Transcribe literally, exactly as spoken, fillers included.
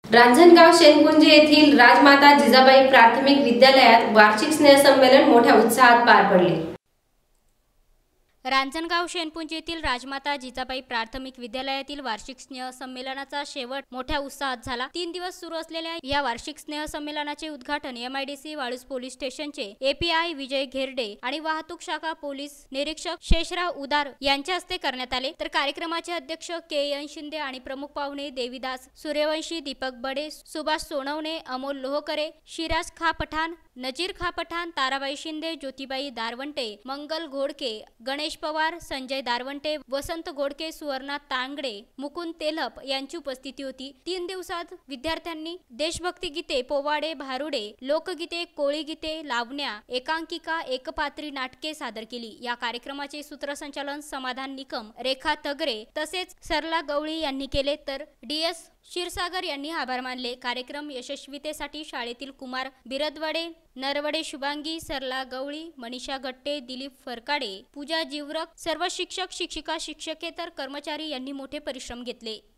रांजणगाव शेनपुंजे येथील राजमाता जिजाबाई प्राथमिक विद्यालयात वार्षिक स्नेहसंमेलन मोठ्या उत्साहात पार पडले। रांजणगाव शेनपुंजे येथील राजमाता जिजाबाई प्राथमिक विद्यालयातील वार्षिक स्नेह संमेलनाचा शेवट मोठ्या उत्साहात झाला। तीन दिवस सुरू असलेल्या या वार्षिक स्नेह संमेलनाचे उद्घाटन एमआयडीसी वाळूज पोलीस स्टेशनचे एपीआय विजय घेरडे आणि वाहतूक शाखा पोलीस निरीक्षक शेषराव उदार यांच्या हस्ते करण्यात आले। तर कार्यक्रमाचे अध्यक्ष के एन शिंदे आणि प्रमुख पाहुणे देवीदास सूर्यवंशी, दीपक बडे, सुभाष सोनवणे, अमोल लोहकरे, शिराज खा पठाण, नजीर खा पठाण, ताराबाई शिंदे, ज्योतिबाई दारवंटे, मंगल घोडके, गणेश पवार, संजय दारवंटे, वसंत घोडके, सुवर्णा तांगडे, मुकुंद तेलप यांची उपस्थिती होती। तीन दिवसात विद्यार्थ्यांनी देशभक्ती गीते, पोवाडे, भारुडे, लोकगीते, कोळी गीते, लावण्या, एकांकिका, एकपात्री नाटके सादर केली। या कार्यक्रमाचे सूत्रसंचालन समाधान निकम, रेखा तगरे तसेच सरला गवळी यांनी केले, तर डी एस क्षीरसागर यांनी आभार मानले। कार्यक्रम यशस्वीतेसाठी शाळेतील कुमार बिरदवडे, नरवडे शुभांगी, सरला गवळी, मनीषा गट्टे, दिलीप फरकाडे, पूजा जीवरक, सर्व शिक्षक, शिक्षिका, शिक्षकेतर कर्मचारी यांनी मोठे परिश्रम घेतले।